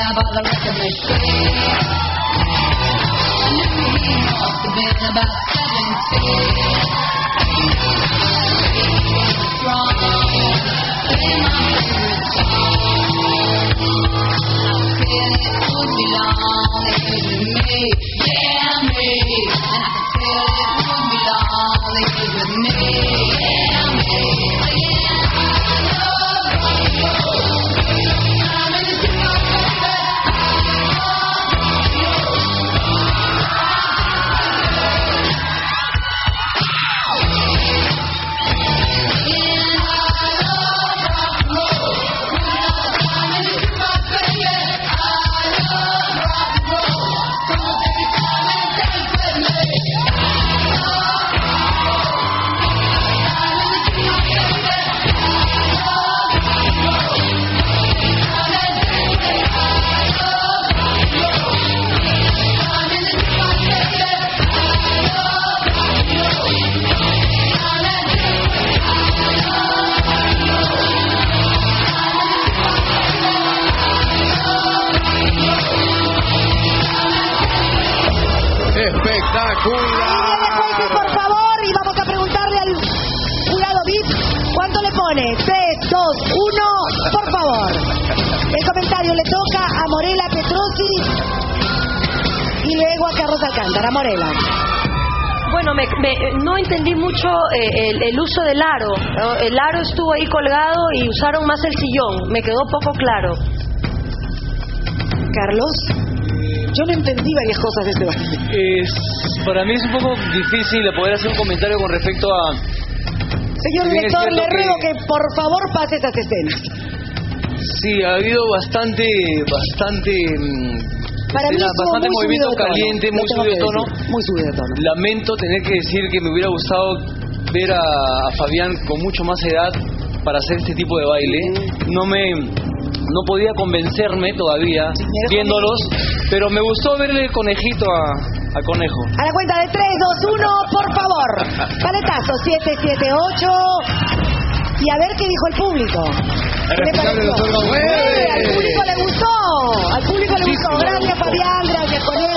by the record machine. I knew he must have been about 17. Strong, play my favorite song. I feel it would be long if it was me, yeah me. And I can feel it would be long if it was me, yeah me. Again, I love rock and roll. I'm in the super baby. Espectacular. Por favor, y vamos a preguntarle al jurado VIP cuánto le pone. 3, 2, 1, por favor. El comentario le toca a Morela Petrosi y luego a Carlos Alcántara. Morela. Bueno, no entendí mucho el uso del aro. El aro estuvo ahí colgado y usaron más el sillón. Me quedó poco claro. Carlos. Yo no entendí varias cosas de este baile. Para mí es un poco difícil poder hacer un comentario con respecto a... Señor director, le ruego que por favor pase estas escenas. Sí, ha habido bastante para mí bastante movimiento caliente, muy subido de tono. Muy subido de tono. Lamento tener que decir que me hubiera gustado ver a Fabián con mucho más edad para hacer este tipo de baile. No podía convencerme todavía viéndolos, pero me gustó verle el conejito a Conejo. A la cuenta de 3, 2, 1, por favor. Paletazo, 7, 7, 8. Y a ver qué dijo el público. ¿Qué le pareció? Al público le gustó. Al público le gustó. Gracias, Fabián. Gracias, Conejo.